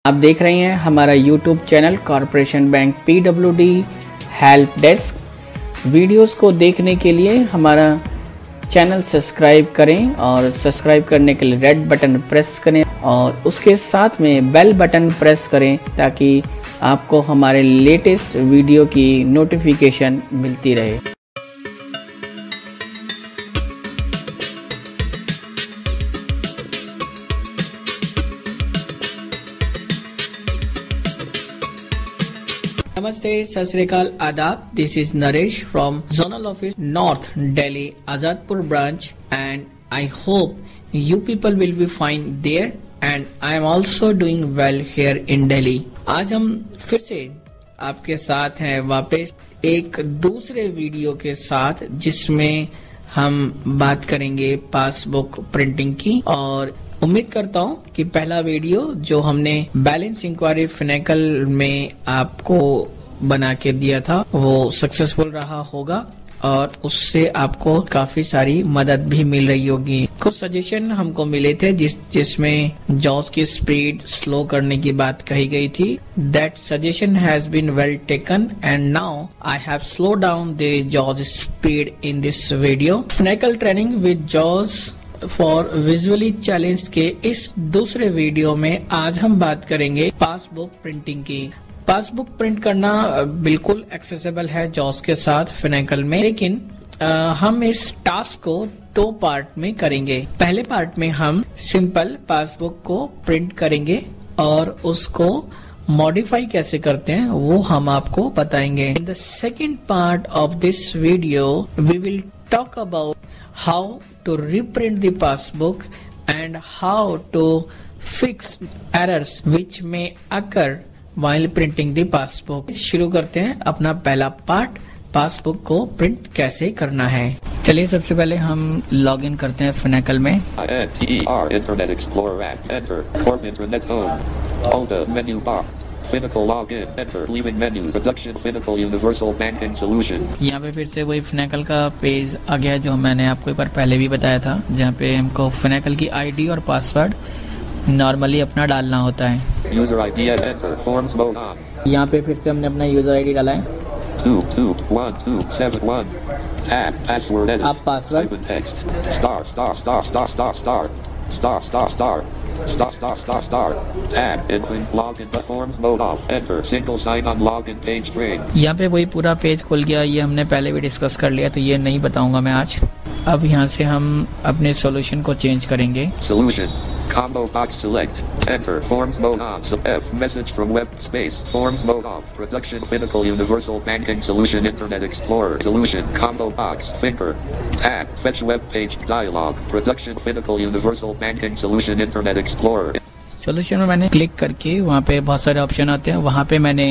आप देख रहे हैं हमारा YouTube channel corporation bank PWD help desk. Videos को देखने के लिए हमारा चैनल सब्सक्राइब करें और सब्सक्राइब करने के लिए रेड बटन प्रेस करें और उसके साथ में बेल बटन प्रेस करें ताकि आपको हमारे लेटेस्ट वीडियो की नोटिफिकेशन मिलती रहे। नमस्ते, सत श्री अकाल, आदाब। This is Naresh from zonal office north Delhi Azadpur branch and I hope you people will be fine there and I am also doing well here in Delhi। आज हम फिर से आपके साथ हैं वापस एक दूसरे वीडियो के साथ जिसमें हम बात करेंगे पासबुक प्रिंटिंग की। और उम्मीद करता हूँ कि पहला वीडियो जो हमने बैलेंस इंक्वायरी फिनेकल में आपको बना के दिया था वो सक्सेसफुल रहा होगा और उससे आपको काफी सारी मदद भी मिल रही होगी। कुछ सजेशन हमको मिले थे जिसमें जॉस की स्पीड स्लो करने की बात कही गई थी। That suggestion has been well taken and now I have slow down the जॉस speed in this video. Financial training with जॉस फॉर विजुअली चैलेंज के इस दूसरे वीडियो में आज हम बात करेंगे पासबुक प्रिंटिंग की। पासबुक प्रिंट करना बिल्कुल एक्सेसिबल है जॉस के साथ फिनेकल में, लेकिन हम इस टास्क को दो पार्ट में करेंगे। पहले पार्ट में हम सिंपल पासबुक को प्रिंट करेंगे और उसको मॉडिफाई कैसे करते हैं वो हम आपको बताएंगे। In the second part of this video we will talk about how to reprint the passbook and how to fix errors which may occur while printing the passbook। शुरू करते हैं अपना पहला पार्ट, पासबुक को प्रिंट कैसे करना है। चलिए सबसे पहले हम लॉग इन करते हैं फिनेकल में। Internet Explorer app, enter, form internet home, alt menu bar, finacle login, enter, leaving menu, production finacle universal banking solution। यहाँ पे फिर से वही फिनेकल का पेज आ गया जो मैंने आपको एक बार पहले भी बताया था, जहाँ पे हमको फिनेकल की आईडी और पासवर्ड नॉर्मली अपना डालना होता है। User ID enter, forms mode on. यहाँ पे फिर से हमने अपना यूजर आईडी डाला है 22171 tab password edit। आप password text star star star star star star star star star star star star star tab input login forms mode off enter single sign on login page frame। यहाँ पे वही पूरा page खुल गया। ये हमने पहले भी डिस्कस कर लिया तो ये नहीं बताऊंगा मैं आज। अब यहाँ से हम अपने सॉल्यूशन को चेंज करेंगे। Solution combo box select enter forms mode on F message from web space forms mode off production finacle universal banking solution internet explorer solution combo box finger tab fetch web page dialog production finacle universal banking solution internet explorer। Solution में मैंने click करके वहाँ पे बहुत सारे option आते हैं, वहाँ पे मैंने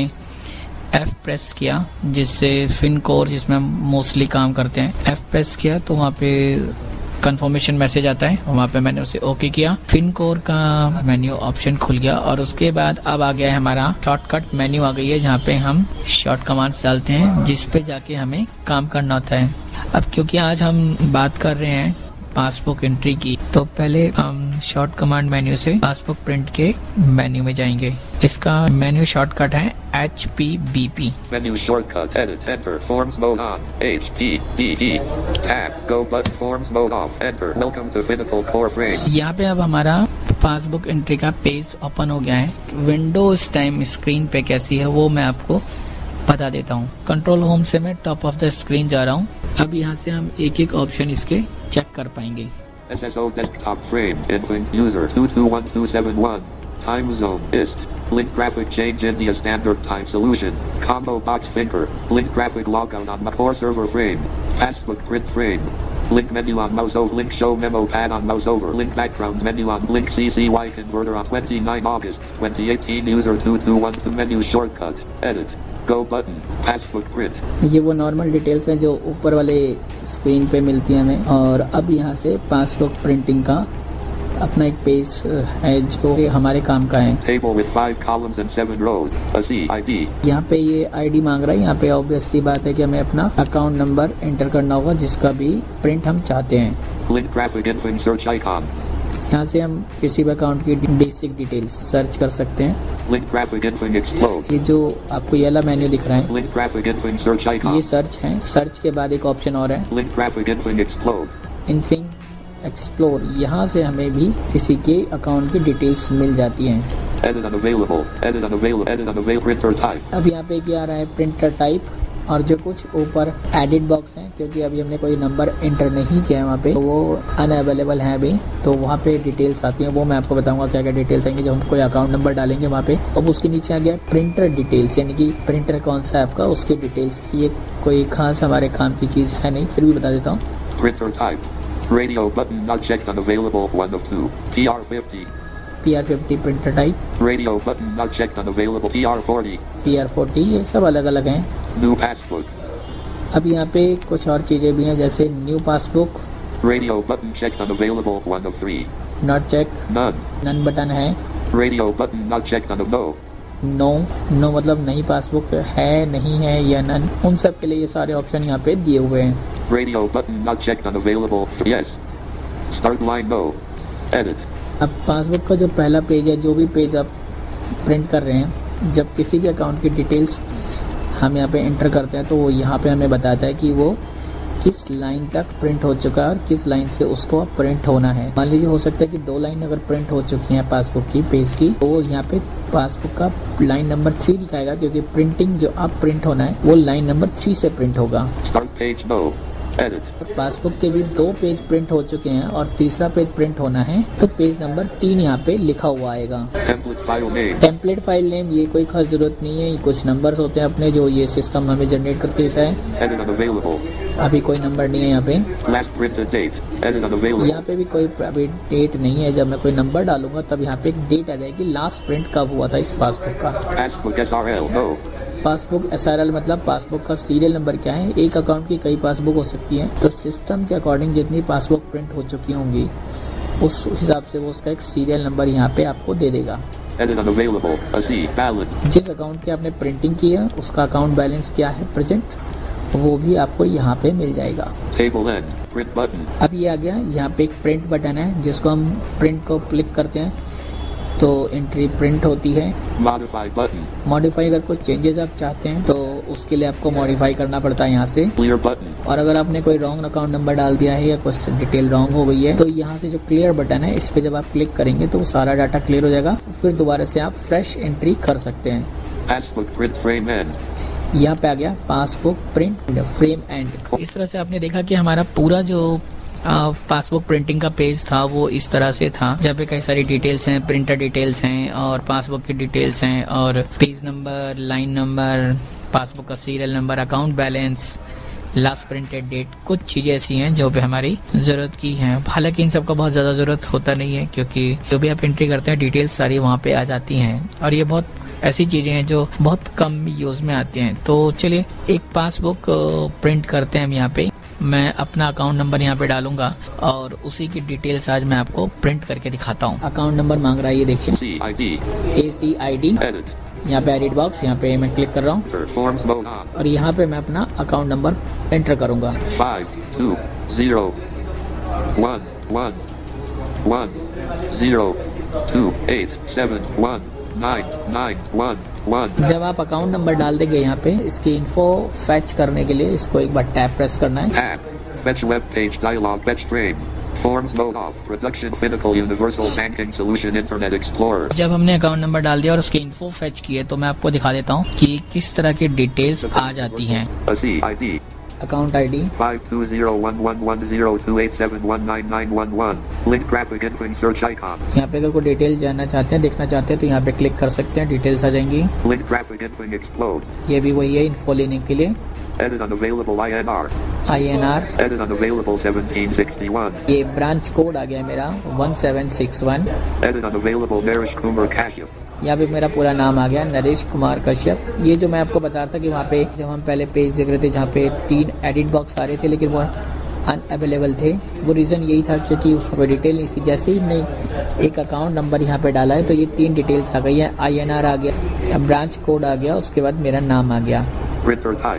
F प्रेस किया जिससे फिन कोर जिसमें हम मोस्टली काम करते हैं F प्रेस किया तो वहाँ पे कंफर्मेशन मैसेज आता है, वहाँ पे मैंने उसे ओके किया। फिन कोर का मेन्यू ऑप्शन खुल गया और उसके बाद अब आ गया है हमारा शॉर्टकट मेन्यू आ गई है जहाँ पे हम शॉर्ट कमांड्स डालते हैं जिस पे जाके हमें काम करना होता है। अब क्योंकि आज हम बात कर रहे हैं पासबुक एंट्री की तो पहले हम शॉर्ट कमांड मेन्यू से पासबुक प्रिंट के मेन्यू में जाएंगे। इसका मेन्यू शॉर्टकट है HPBP। Menu shortcut edit enter forms mode on HPBP tab go button forms mode off enter welcome to finacle core frame। यहाँ पे अब हमारा पासबुक एंट्री का पेज ओपन हो गया है। विंडो इस टाइम स्क्रीन पे कैसी है वो मैं आपको बता देता हूँ। कंट्रोल होम से मैं टॉप ऑफ द स्क्रीन जा रहा हूँ। अब यहाँ से हम एक एक ऑप्शन इसके चेक कर पाएंगे। SSO desktop frame input user 221271 time zone ist link graphic change India standard time solution combo box finger link graphic logout on my core server frame passbook print frame link menu on mouse over link show memo pad on mouse over link background menu on link CCY converter on 29 August 2018 user 2212 menu shortcut edit go button passbook print। ये वो normal details हैं जो ऊपर वाले screen पे मिलती हैं हमें। और अब यहाँ से पासबुक प्रिंटिंग का अपना एक पेज है जो हमारे काम का है। Table with 5 columns and 7 rows, a CID। यहाँ पे ये आईडी मांग रहा है। यहाँ पे ऑब्वियस सी बात है कि हमें अपना अकाउंट नंबर एंटर करना होगा जिसका भी प्रिंट हम चाहते हैं। Link graphic input search icon। यहाँ से हम किसी भी अकाउंट की बेसिक डिटेल्स सर्च कर सकते हैं। Link graphic info explode. ये जो आपको ये वाला मेन्यू दिख रहा है, Link graphic info search icon. ये सर्च है। सर्च के बाद एक ऑप्शन और है, Link graphic info explode. इनफिंग एक्सप्लोर। यहाँ से हमें भी किसी के अकाउंट की डिटेल्स मिल जाती हैं। Edit unavailable. Edit unavailable. Edit unavailable. Printer type. अब यहाँ पे क्या आ रहा है, प्रिंटर टाइप, और जो कुछ ऊपर एडिट बॉक्स है, क्योंकि अभी हमने कोई नंबर एंटर नहीं किया है वहाँ पे, तो वो अनअवेलेबल है अभी, तो वहाँ पे डिटेल्स आती हैं। वो मैं आपको बताऊंगा क्या क्या डिटेल्स आएंगे जब हम कोई अकाउंट नंबर डालेंगे वहाँ पे। अब उसके नीचे आ गया प्रिंटर डिटेल्स, यानी कि प्रिंटर कौन सा है आपका, उसकी डिटेल्स। ये कोई खास हमारे काम की चीज़ है नहीं, फिर भी बता देता हूँ। Printer type. Radio button not checked unavailable 1 of 2. PR50. PR50 printer type. Radio button not checked unavailable PR40. PR40, ये सब अलग अलग हैं। New passbook. अब यहाँ पे कुछ और चीज़ें भी हैं, जैसे new passbook. Radio button checked unavailable 1 of 3. Not check, None. None button है। Radio button not checked on no. No मतलब नई पासबुक है, नहीं है या नन, उन सब के लिए ये सारे ऑप्शन यहाँ पे दिए हुए हैं। Radio button not checked unavailable. Yes. Start line no. Edit. अब पासबुक का जो पहला पेज है, जो भी पेज आप प्रिंट कर रहे हैं, जब किसी भी अकाउंट की डिटेल्स हम यहाँ पे एंटर करते हैं तो वो यहाँ पे हमें बताता है कि वो किस लाइन तक प्रिंट हो चुका है और किस लाइन से उसको प्रिंट होना है। मान लीजिए हो सकता है कि 2 लाइन अगर प्रिंट हो चुकी हैं पासबुक की पेज की, तो वो यहाँ पे पासबुक का लाइन नंबर 3 दिखाएगा, क्योंकि प्रिंटिंग जो अब प्रिंट होना है वो लाइन नंबर 3 से प्रिंट होगा। Start page no. Edit. Passbook के भी 2 पेज प्रिंट हो चुके हैं और तीसरा पेज प्रिंट होना है, तो पेज नंबर 3 यहाँ पे लिखा हुआ आएगा। Template file name. Template file name, ये कोई खास जरूरत नहीं है, ये कुछ नंबर्स होते हैं अपने जो ये सिस्टम हमें जनरेट करके देता है। Edit unavailable. अभी कोई नंबर नहीं है यहाँ पे। Last printed date. Edit unavailable. यहाँ पे भी कोई अभी डेट नहीं है। जब मैं कोई नंबर डालूंगा तब यहाँ पे एक डेट आ जाएगी, लास्ट प्रिंट कब हुआ था इस पासबुक का। Passbook SRL no. Passbook SRL मतलब पासबुक का सीरियल नंबर क्या है। एक अकाउंट की कई पासबुक हो सकती है, तो सिस्टम के अकॉर्डिंग जितनी पासबुक प्रिंट हो चुकी होंगी उस हिसाब से वो उसका एक सीरियल नंबर यहाँ पे आपको दे देगा। Edit unavailable. Balance. जिस अकाउंट की आपने प्रिंटिंग की है उसका अकाउंट बैलेंस क्या है प्रेजेंट, वो भी आपको यहाँ पे मिल जाएगा। Table end. Print button. अब ये आ गया, यहाँ पे एक प्रिंट बटन है, जिसको हम प्रिंट को क्लिक करते हैं तो एंट्री प्रिंट होती है। Modify button. मॉडिफाई, अगर कुछ चेंजेस आप चाहते हैं तो उसके लिए आपको मॉडिफाई करना पड़ता है यहाँ से। Clear button. और अगर आपने कोई रॉन्ग अकाउंट नंबर डाल दिया है या कुछ डिटेल रॉन्ग हो गई है, तो यहाँ से जो क्लियर बटन है, इस पे जब आप क्लिक करेंगे तो सारा डाटा क्लियर हो जाएगा। फिर दोबारा से आप फ्रेश एंट्री कर सकते हैं। Passbook print frame end. यहाँ पे आ गया पासबुक प्रिंट फ्रेम एंड। इस तरह से आपने देखा कि हमारा पूरा जो पासबुक प्रिंटिंग का पेज था वो इस तरह से था, जहाँ पे कई सारी डिटेल्स हैं, प्रिंटर डिटेल्स हैं और पासबुक की डिटेल्स हैं और page number, line number, passbook का serial number, account balance, last printed date, कुछ चीजें ऐसी हैं जो पे हमारी जरूरत की हैं। हालांकि इन सब का बहुत ज्यादा जरूरत होता नहीं है, क्योंकि जो भी आप एंट्री करते हैं डिटेल्स सारी वहाँ पे आ जाती हैं और ये बहुत ऐसी चीजें हैं जो बहुत कम यूज में आती हैं। तो चलिए एक पासबुक प्रिंट करते हैं हम यहाँ पे। मैं अपना अकाउंट नंबर यहाँ पे डालूंगा और उसी की डिटेल्स आज मैं आपको प्रिंट करके दिखाता हूँ। अकाउंट नंबर मांग रहा है, ये देखिए ACID। यहाँ पे एडिट बॉक्स, यहाँ पे मैं क्लिक कर रहा हूँ और यहाँ पे मैं अपना अकाउंट नंबर एंटर करूंगा। 521111028719911। जब आप अकाउंट नंबर डाल देंगे यहाँ पे, इसकी इन्फो फैच करने के लिए इसको एक बार टैप प्रेस करना है। Fetch web page dialog. Fetch frame. Forms mode off. Production finacle universal banking solution Internet Explorer. जब हमने अकाउंट नंबर डाल दिया और उसकी इन्फो फैच की है, तो मैं आपको दिखा देता हूँ कि किस तरह की डिटेल्स आ जाती हैं। ID. Account ID 5201110287199911. Link graphic info search icon. यहाँ पे अगर कोई डिटेल जानना चाहते हैं, देखना चाहते हैं, तो यहाँ पे क्लिक कर सकते हैं, डिटेल्स आ जाएंगी। Link graphic info explode. ये भी वही है, इन्फो लेने के लिए। Edit unavailable INR. Edit unavailable 1761. ये ब्रांच कोड आ गया मेरा 1761। Edit unavailable Naresh Kumar Kashyap. यहाँ पे मेरा पूरा नाम आ गया, नरेश कुमार कश्यप। ये जो मैं आपको बता रहा था कि वहाँ पे जब हम पहले पेज देख रहे थे जहाँ पे 3 एडिट बॉक्स आ रहे थे लेकिन वो अनअवेलेबल थे, वो रीज़न यही था क्योंकि उसमें कोई डिटेल नहीं थी। जैसे ही हमने एक अकाउंट नंबर यहाँ पे डाला है तो ये 3 डिटेल्स आ गई है। INR आ गया, ब्रांच कोड आ गया, उसके बाद मेरा नाम आ गया। Printer type.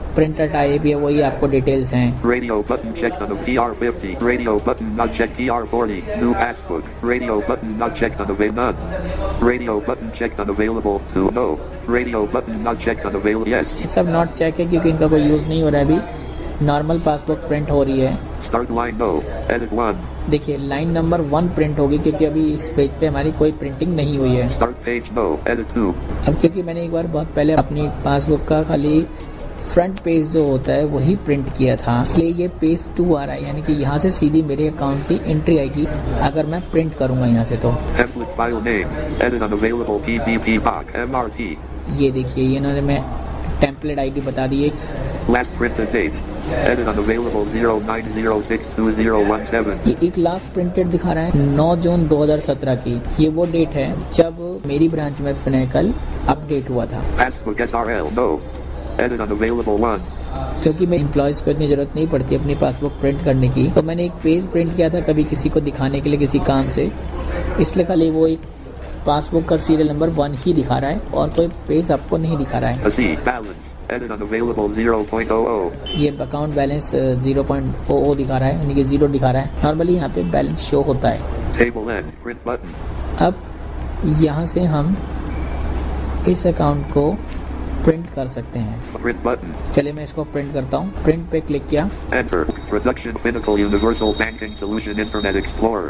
प्रिंटर टाइप, ये वही आपको डिटेल्स हैं। Radio button checked on the PR50. Radio button not checked PR40. New passbook. Radio button not checked on none. Radio button checked unavailable to no. Radio button not checked unavailable yes. ये सब not check है क्योंकि इनका कोई use नहीं हो रहा है अभी। नॉर्मल पासबुक प्रिंट हो रही है। Start line no. Edit 1. देखिए लाइन नंबर 1 प्रिंट होगी क्योंकि अभी इस पेज पे हमारी कोई प्रिंटिंग नहीं हुई है। Start page no. Edit 2. अब क्योंकि मैंने एक बार बहुत पहले अपनी पासबुक का खाली फ्रंट पेज जो होता है वही प्रिंट किया था, इसलिए ये पेज 2 आ रहा है, यानी कि यहाँ से सीधी मेरे अकाउंट की एंट्री आएगी अगर मैं प्रिंट करूंगा यहाँ से तो। Template file name. Edit unavailable PDP box MRT. ये देखिए ये इन्होंने मैं टेम्पलेट आईडी बता दी एक। Last printed date. Edit unavailable 09062017. ये एक लास्ट प्रिंटेड दिखा रहा है 9 जून 2017 की। ये वो डेट है जब मेरी ब्रांच में फिनाकल अपडेट हुआ था। Passbook SRL no. Edit unavailable 1. क्योंकि मैं एम्प्लॉयज को इतनी जरूरत नहीं पड़ती अपनी पासबुक प्रिंट करने की, तो मैंने एक पेज प्रिंट किया था कभी किसी को दिखाने के लिए किसी काम से, इसलिए खाली वो एक पासबुक का सीरियल नंबर 1 ही दिखा रहा है और कोई पेज आपको नहीं दिखा रहा है। Balance. Edit unavailable 0.00. ये अकाउंट बैलेंस 0.00 दिखा रहा है, यानी कि 0 दिखा रहा है। नॉर्मली यहाँ पे बैलेंस शो होता है। Table N. Print button. अब यहाँ से हम इस अकाउंट को प्रिंट कर सकते हैं। Print button. चलिए मैं इसको प्रिंट करता हूँ। प्रिंट पे क्लिक किया। Enter. Production Finacle Universal Banking Solution Internet Explorer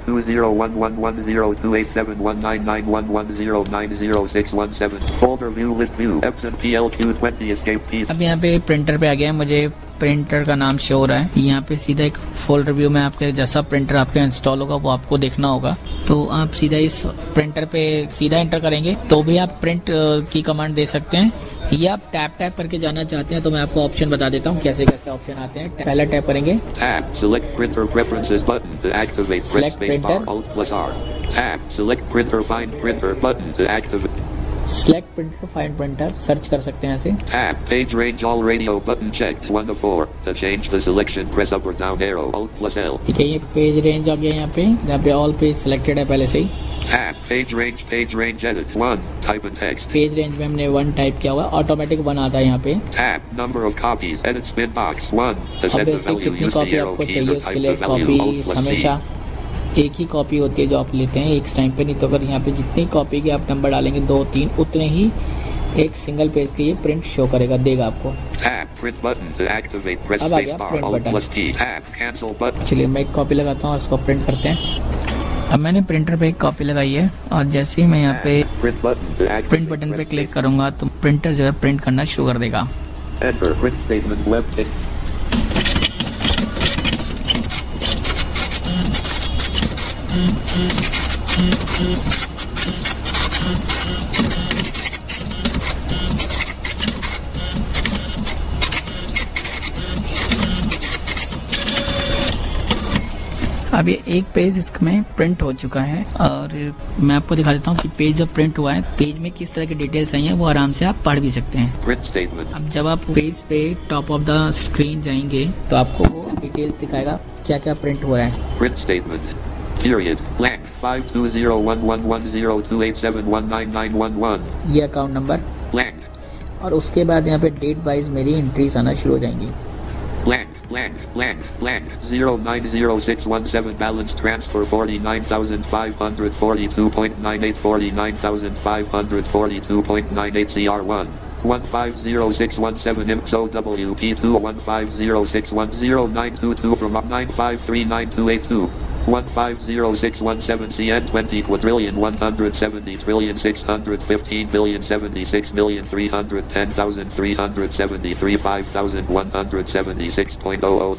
52011028719911090617. Folder view list view. Epson PLQ20 Escape P. अब यहाँ पे प्रिंटर पे आ गया है, मुझे प्रिंटर का नाम शो हो रहा है। यहाँ पे सीधा एक फोल्डर व्यू में आपके जैसा प्रिंटर आपका इंस्टॉल होगा वो आपको देखना होगा, तो आप सीधा इस प्रिंटर पे सीधा एंटर करेंगे तो भी आप प्रिंट की कमांड दे सकते हैं, या आप टैप करके जाना चाहते हैं तो मैं आपको ऑप्शन बता देता हूँ कैसे कैसे ऑप्शन आते हैं। पहला टैप करेंगे, Tab. Select printer preferences button to activate. Press space bar Alt plus R. Tab. Select printer find printer button to activate. Select printer find printer search कर सकते हैं यहाँ से। Tab. Page range all radio button checked 1 to 4. To change the selection press up or down arrow Alt plus L. ठीक है, ये page range आ गया यहाँ पे ऑल पेज सिलेक्टेड है पहले से ही। Tab. Page range edit 1. Type and text. Page range में हमने 1 टाइप किया हुआ, ऑटोमेटिक 1 आता है यहाँ पे। Tab. Number of copies. Edit spin box 1. To अब set the वैसे value कितनी use the कॉपी arrow आपको key चाहिए to उसके type लिए the value copy Alt plus C. हमेशा एक ही कॉपी होती है जो आप लेते हैं एक टाइम पे, नहीं तो अगर यहाँ पे जितनी कॉपी के आप नंबर डालेंगे 2 3 उतने ही एक सिंगल पेज के ये प्रिंट शो करेगा देगा आपको। Tab. Print button to activate. Press अब आ space गया bar print Alt button. plus P. Tab. Cancel button. चलिए मैं एक कॉपी लगाता हूँ और इसको प्रिंट करते हैं। अब मैंने प्रिंटर पे एक कॉपी लगाई है और जैसे ही मैं यहाँ पे Print button to activate. Print button पे क्लिक करूंगा तो प्रिंटर जो है प्रिंट करना शुरू कर देगा। Enter. Print statement web page. अब ये एक पेज इसमें प्रिंट हो चुका है और मैं आपको दिखा देता हूँ कि पेज जब प्रिंट हुआ है पेज में किस तरह की डिटेल्स आई हैं वो आराम से आप पढ़ भी सकते हैं। Print statement. अब जब आप पेज पे टॉप ऑफ द स्क्रीन जाएंगे तो आपको वो डिटेल्स दिखाएगा क्या क्या प्रिंट हो रहा है। Print statement. Period. Blank. 52011108719911. ये अकाउंट नंबर Blank. और उसके बाद यहाँ पे डेट वाइज मेरी एंट्रीज आना शुरू हो जाएंगी। Blank. Blank. Blank. Blank. 090617 balance transfer 49,542.98 49,542.98 CR1 150617 IMXO WP2 1506109222 from 9539282 150617 CN20 quadrillion 170 trillion 615 billion 76 million 310,373 5,176.00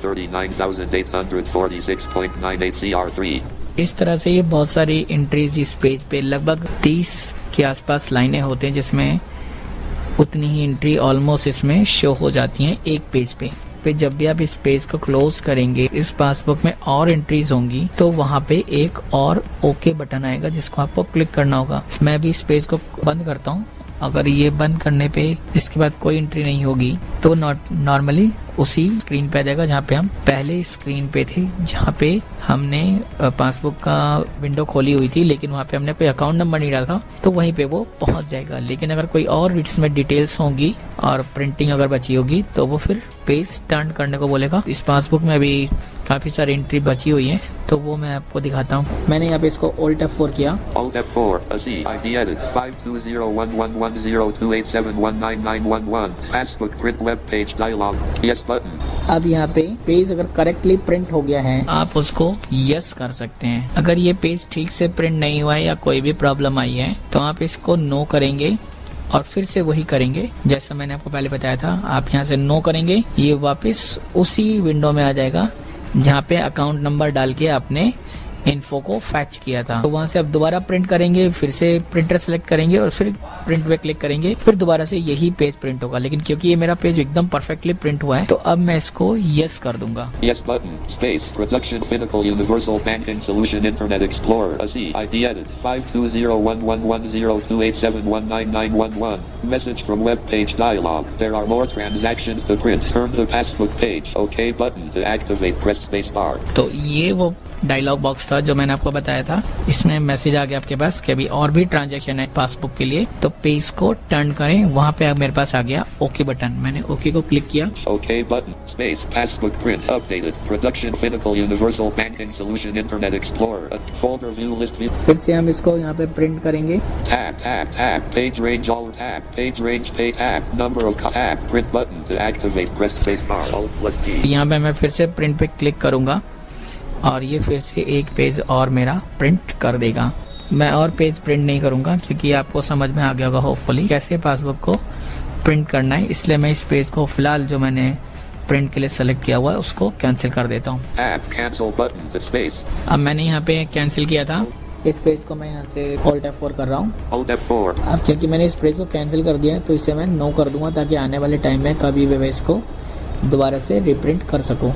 39,846.98 CR3। इस तरह से ये बहुत सारी एंट्रीज इस पेज पे लगभग 30 के आसपास लाइनें होते हैं जिसमें उतनी ही एंट्री ऑलमोस्ट इसमें शो हो जाती हैं एक पेज पे। जब भी आप इस पेज को क्लोज करेंगे इस पासबुक में और एंट्रीज होंगी तो वहाँ पे एक और ओके बटन आएगा जिसको आपको क्लिक करना होगा। मैं भी इस पेज को बंद करता हूँ। अगर ये बंद करने पे इसके बाद कोई एंट्री नहीं होगी तो नॉर्मली उसी स्क्रीन पे आ जाएगा जहाँ पे हम पहले स्क्रीन पे थे, जहाँ पे हमने पासबुक का विंडो खोली हुई थी, लेकिन वहाँ पे हमने कोई अकाउंट नंबर नहीं डाला था, तो वहीं पे वो पहुंच जाएगा। लेकिन अगर कोई और इसमें डिटेल्स होंगी और प्रिंटिंग अगर बची होगी तो वो फिर पेज टर्न करने को बोलेगा। इस पासबुक में अभी काफी सारी एंट्री बची हुई है, तो वो मैं आपको दिखाता हूँ। मैंने यहाँ पे इसको Alt F4 किया। Alt F4, ID edit 520111028719911 passbook print web page dialog yes button। अब यहाँ पे पेज अगर करेक्टली प्रिंट हो गया है, आप उसको यस कर सकते हैं। अगर ये पेज ठीक से प्रिंट नहीं हुआ है या कोई भी प्रॉब्लम आई है तो आप इसको नो करेंगे और फिर से वही करेंगे जैसा मैंने आपको पहले बताया था। आप यहाँ से नो करेंगे, ये वापस उसी विंडो में आ जाएगा जहाँ पे अकाउंट नंबर डाल के आपने इन्फो को फैच किया था। तो वहां से आप दोबारा प्रिंट करेंगे, फिर से प्रिंटर सेलेक्ट करेंगे और फिर प्रिंट पे क्लिक करेंगे, फिर दोबारा से यही पेज प्रिंट होगा। लेकिन क्योंकि ये मेरा पेज एकदम परफेक्टली प्रिंट हुआ है तो अब मैं इसको यस कर दूंगा। Yes button space production finacle universal banking solution internet explorer ID edit 520111028719911 message from web page dialog there are more transactions to print turn the passbook page OK button to activate press space bar। तो ये वो dialogue box था जो मैंने आपको बताया था। इसमें मैसेज आ गया आपके पास कि अभी और भी ट्रांजैक्शन है पासबुक के लिए, तो पेज को टर्न करें। वहाँ पे मेरे पास आ गया ओके बटन, मैंने ओके को क्लिक किया। Okay button space passbook print updated production finacle universal banking solution internet explorer folder view list view। फिर से हम इसको यहाँ पे प्रिंट करेंगे। tab page range all tab page range pay tab number of tab print button to activate press space bar alt plus T। यहाँ पे मैं फिर से प्रिंट पे क्लिक करूंगा और ये फिर से एक पेज और मेरा प्रिंट कर देगा। मैं और पेज प्रिंट नहीं करूंगा क्योंकि आपको समझ में आ गया होगा होपफुली कैसे पासबुक को प्रिंट करना है, इसलिए मैं इस पेज को फिलहाल जो मैंने प्रिंट के लिए सेलेक्ट किया हुआ है उसको कैंसिल कर देता हूँ। अब मैंने यहाँ पे कैंसिल किया था, इस पेज को मैं यहाँ से Alt F4 कर रहा हूँ। अब क्योंकि मैंने इस पेज को कैंसिल कर दिया है तो इसे मैं नो कर दूंगा ताकि आने वाले टाइम में कभी भी मैं इसको दोबारा से रिप्रिंट कर सकूं।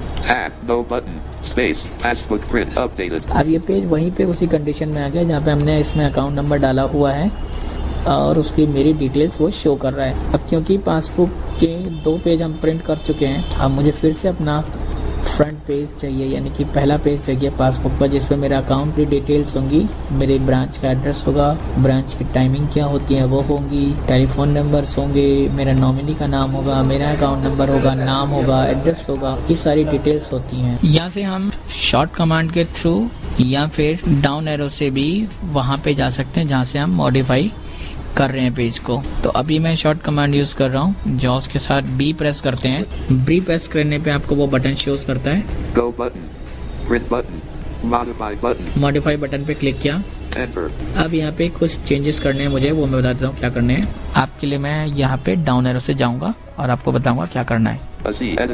अब ये पेज वहीं पे उसी कंडीशन में आ गया जहाँ पे हमने इसमें अकाउंट नंबर डाला हुआ है और उसकी मेरी डिटेल्स वो शो कर रहा है। अब क्योंकि पासबुक के 2 पेज हम प्रिंट कर चुके हैं, अब मुझे फिर से अपना फ्रंट पेज चाहिए, यानी कि पहला पेज चाहिए पासबुक पर जिसपे मेरा अकाउंट की डिटेल्स होंगी, मेरे ब्रांच का एड्रेस होगा, ब्रांच की टाइमिंग क्या होती है वो होंगी, टेलीफोन नंबर्स होंगे, मेरा नॉमिनी का नाम होगा, मेरा अकाउंट नंबर होगा, नाम होगा, एड्रेस होगा, ये सारी डिटेल्स होती हैं। यहाँ से हम शॉर्ट कमांड के थ्रू या फिर डाउन एरो से भी वहाँ पे जा सकते हैं जहाँ से हम मॉडिफाई कर रहे हैं पेज को। तो अभी मैं शॉर्ट कमांड यूज कर रहा हूँ, जॉस के साथ बी प्रेस करते हैं। बी प्रेस करने पे आपको वो बटन शोज करता है, go button, print button, modify button पे क्लिक किया। अब यहाँ पे कुछ चेंजेस करने हैं मुझे, वो मैं बता देता हूँ क्या करने हैं। आपके लिए मैं यहाँ पे डाउन एरो से जाऊंगा और आपको बताऊंगा क्या करना है। Edit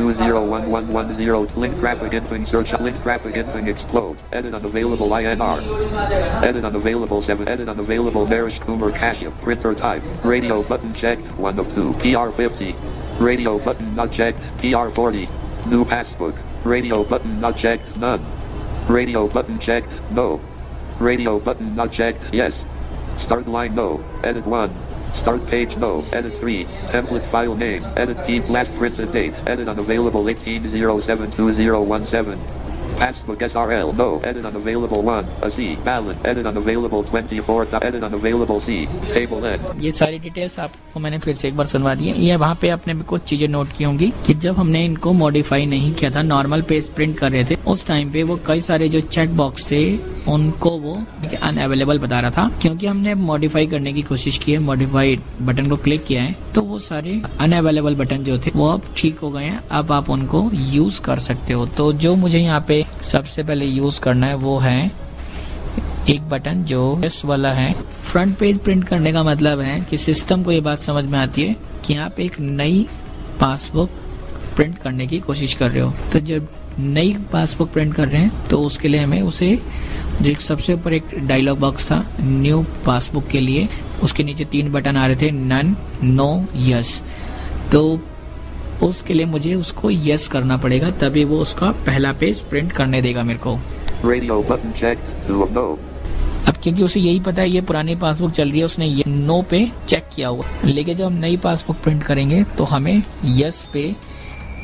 5201110 link graphic infing search link graphic infing explode edit unavailable INR edit unavailable 7 edit unavailable Marish Kumar Kashya printer type radio button checked 1 of 2 PR50 radio button not checked PR40 new passbook radio button not checked none radio button checked no radio button not checked yes start line no edit 1 start page no edit 3 template file name edit P last printed date edit unavailable 18/07/2017 passbook SRL no edit unavailable 1 a C balance edit unavailable 24 edit unavailable C table end। ये सारी details आपको मैंने फिर से एक बार सुनवा दी है। ये वहाँ पे आपने भी कुछ चीजें नोट की होंगी कि जब हमने इनको मॉडिफाई नहीं किया था, नॉर्मल पेज प्रिंट कर रहे थे, उस टाइम पे वो कई सारे जो चेक बॉक्स थे उनको वो अनअवेलेबल बता रहा था। क्योंकि हमने मॉडिफाई करने की कोशिश की है, मॉडिफाई बटन को क्लिक किया है, तो वो सारे अनअवेलेबल बटन जो थे वो अब ठीक हो गए हैं। अब आप उनको यूज कर सकते हो। तो जो मुझे यहाँ पे सबसे पहले यूज करना है वो है एक बटन जो इस वाला है। फ्रंट पेज प्रिंट करने का मतलब है कि सिस्टम को ये बात समझ में आती है कि आप एक नई पासबुक प्रिंट करने की कोशिश कर रहे हो। तो जब नई पासबुक प्रिंट कर रहे हैं तो उसके लिए हमें उसे जो सबसे ऊपर एक डायलॉग बॉक्स था न्यू पासबुक के लिए, उसके नीचे 3 बटन आ रहे थे, नन, नो, यस। तो उसके लिए मुझे उसको यस करना पड़ेगा, तभी वो उसका पहला पेज प्रिंट करने देगा मेरे को। Radio button check to no. अब क्योंकि उसे यही पता है ये पुरानी पासबुक चल रही है, उसने ये नो पे चेक किया हुआ। लेकिन जब हम नई पासबुक प्रिंट करेंगे तो हमें यस पे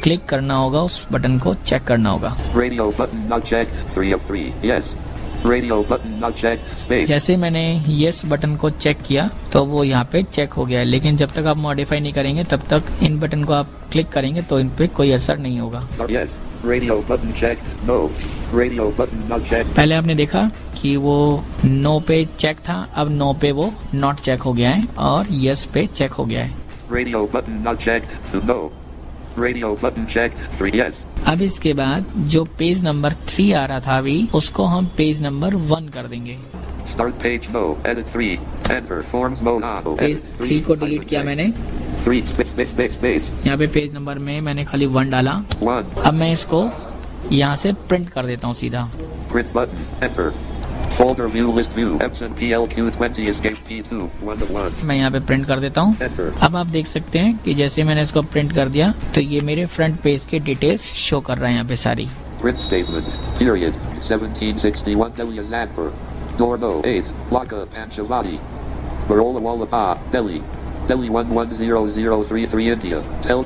क्लिक करना होगा, उस बटन को चेक करना होगा। Radio button not checked. 3 of 3. Yes. Radio button not checked. Space. जैसे मैंने येस बटन को चेक किया तो वो यहाँ पे चेक हो गया है, लेकिन जब तक आप मॉडिफाई नहीं करेंगे तब तक इन बटन को आप क्लिक करेंगे तो इन पे कोई असर नहीं होगा। Yes. Radio button checked. No. Radio button not checked. पहले आपने देखा कि वो नो पे चेक था, अब नो पे वो नॉट चेक हो गया है और यस पे चेक हो गया है। Radio button not checked. 2 no. Radio button checked. 3 yes. अब इसके बाद जो पेज नंबर 3 आ रहा था अभी, उसको हम पेज नंबर 1 कर देंगे। Start page no. Edit 3. Enter forms mode on. Page 3 को डिलीट किया मैंने। 3 space. यहाँ पे पेज नंबर में मैंने खाली 1 डाला। 1. अब मैं इसको यहाँ से प्रिंट कर देता हूँ सीधा। Print button. Enter. Folder view list view. Epson PLQ20 escape P2 1 of 1. मैं यहाँ पे प्रिंट कर देता हूँ। Enter. अब आप देख सकते हैं कि जैसे मैंने इसको प्रिंट कर दिया तो ये मेरे फ्रंट पेज के डिटेल्स शो कर रहा है यहाँ पे सारी। Print statement. Period. 1761 Delhi Azadpur. Door no 8. Laka Panchavati. Barola Wallapa, Delhi. Delhi 110033 India. Tel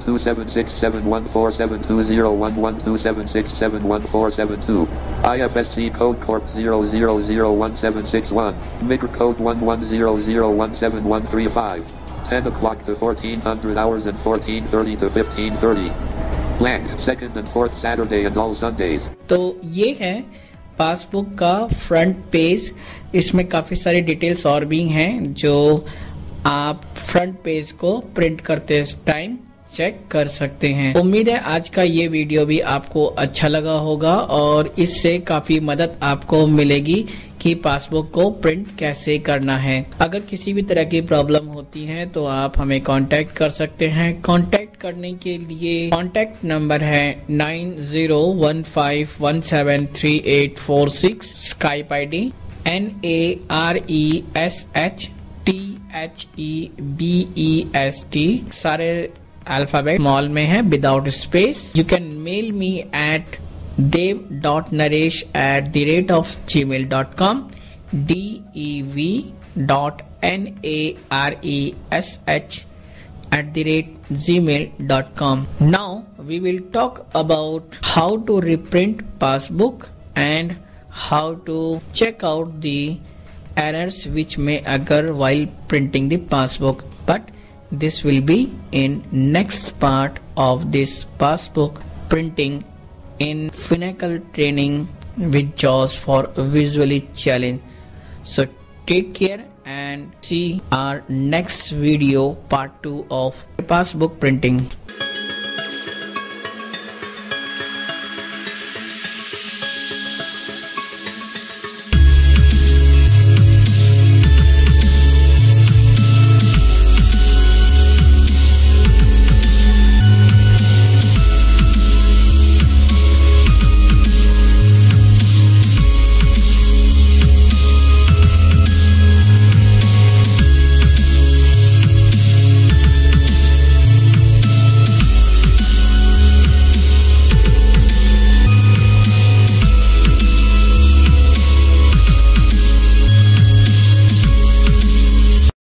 2767147201127671472. IFSC code corp 0001761. MIGR code 1100171135. 10 o'clock to 1400 hours and 1430 to 1530. Blank. Second and fourth Saturday and all Sundays. तो ये है passbook का front page. इसमें काफी सारी details और भी हैं जो आप फ्रंट पेज को प्रिंट करते टाइम चेक कर सकते हैं। उम्मीद है आज का ये वीडियो भी आपको अच्छा लगा होगा और इससे काफी मदद आपको मिलेगी कि पासबुक को प्रिंट कैसे करना है। अगर किसी भी तरह की प्रॉब्लम होती है तो आप हमें कांटेक्ट कर सकते हैं। कांटेक्ट करने के लिए कांटेक्ट नंबर है 9015173846। स्काइप आईडी NARESHTHEBEST, सारे अल्फाबेट स्मॉल में है without space. You can mail me at dev.naresh@gmail.com dev.naresh@gmail.com. Now we will talk about how to reprint passbook and how to check out the errors which may occur while printing the passbook, but this will be in next part of this passbook printing in finacle training with JAWS for visually challenged. So take care and see our next video, part 2 of passbook printing.